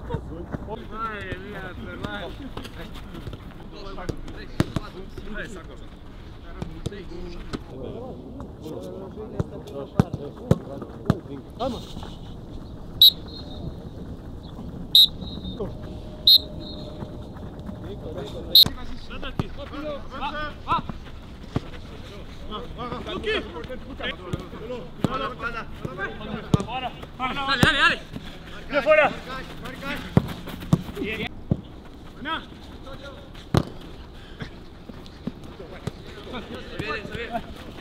Madre mía, hermano. Esa cosa. Vamos. Dale, dale, dale. ¡De fuera! Bien. ¡Buena! Se viene.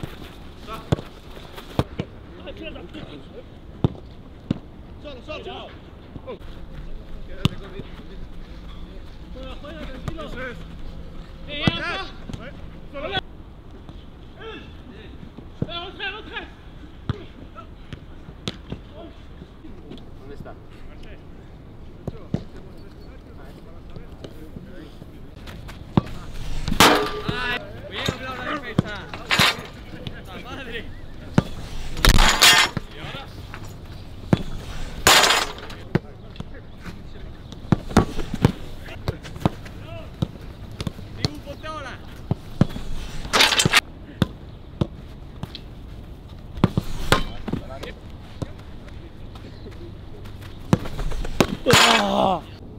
Solo. Quédate conmigo. Juega, tranquilo. Eso es. Solo. ¿Dónde está? ¡Ay! Bien hablado la defensa. ¡La madre! ¿Y ahora? ¡Ningún ponte ahora! ¡Ah!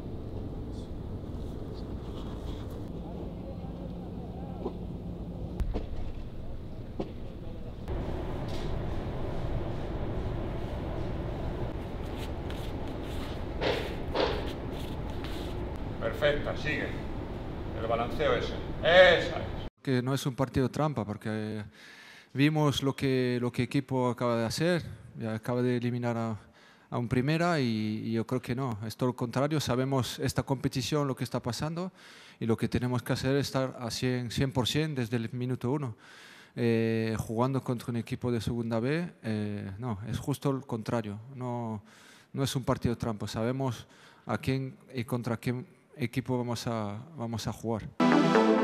Perfecta, sigue. El balanceo ese. Esa es. Que no es un partido trampa, porque vimos lo que el equipo acaba de hacer, ya acaba de eliminar a un primera y yo creo que no, es todo lo contrario, sabemos esta competición, lo que está pasando y lo que tenemos que hacer es estar a 100% desde el minuto 1. Jugando contra un equipo de segunda B, no, es justo lo contrario, no es un partido trampa, sabemos a quién y contra qué equipo vamos a jugar.